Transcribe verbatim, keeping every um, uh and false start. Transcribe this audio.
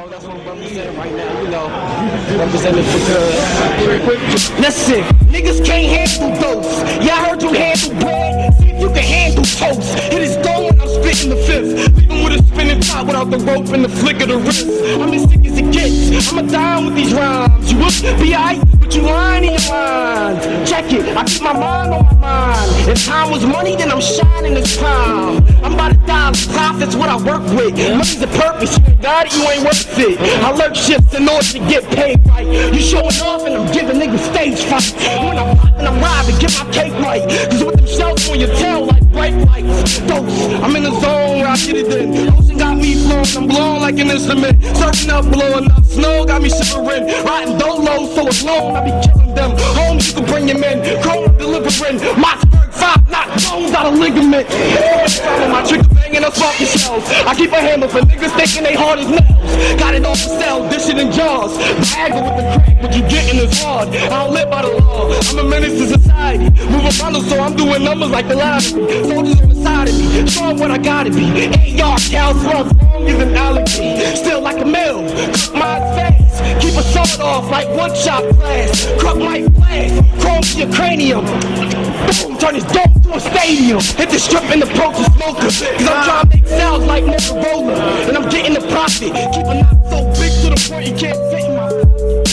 know, that's what I'm representing right now, you know. Representing for good. Listen, niggas can't handle those. Yeah, I heard you handle bread. See if you can handle toast. Hit his dome when I'm spitting the fifth. Leaving with a spinning top without the rope and the flick of the wrist. I'm as sick as it gets. I'ma down with these rhymes. You will be aight, but you lying in your mind. Check it, I keep my mind on my mind. If time was money, then I'm shining this time. I'm about to die, profits what I work with. Money's a purpose, you got it, you ain't worth it. I lurk shifts in order to get paid right. You showing off and I'm giving niggas stage fight. When I'm popping, I'm robbing, get my cake right. Cause with them shells on your tail like bright lights. Dose, I'm in the zone where I get it in. Ocean got me flowing, I'm blowing like an instrument. Surfing up, blowing up, snow got me shivering. Riding dolo, so alone, I be killing them. Home, you can bring him in. Chrome delivering, Mossberg five, knock bones out of ligament. My trigger banging up fucking shells. I keep a handle for niggas thinking they hard as nails. Got it all for sale, dish it in jars. Viagra with the crack, what you getting is hard. I don't live by the law, I'm a menace to society. Move a bundle, so I'm doing numbers like the lottery. Soldiers on the side of me, showing what I gotta be. A R, cows, runs, long as an allergy. Still like a mill, cook my face. Keep a sword off like one shot class. Crook my blast, chrome to your cranium. Boom, turn his dome to a stadium. Hit the strip and approach the smoker. Cause I'm trying to make sounds like Motorola. And I'm getting the profit. Keep a knot so big to the point you can't fit in my